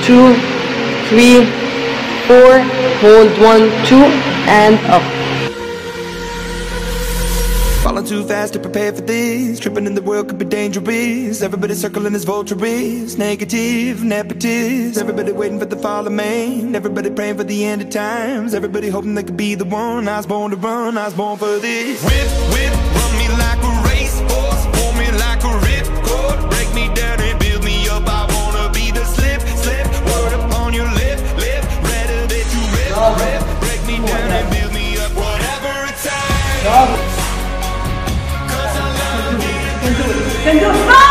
2, 3, 4, hold 1, 2, and up. Falling too fast to prepare for this. Tripping in the world could be dangerous. Everybody circling as vultures. Negative, nepotist. Everybody waiting for the fall of man. Everybody praying for the end of times. Everybody hoping they could be the one. I was born to run, I was born for this. Whip, whip, run me like a racehorse. Pull me like a ripcord. Break me down and build me up. I wanna be the slip, slip. Word upon your lip, lip. Rather that you rip, rip. Break me down and build me up. Whatever it takes. Can do it.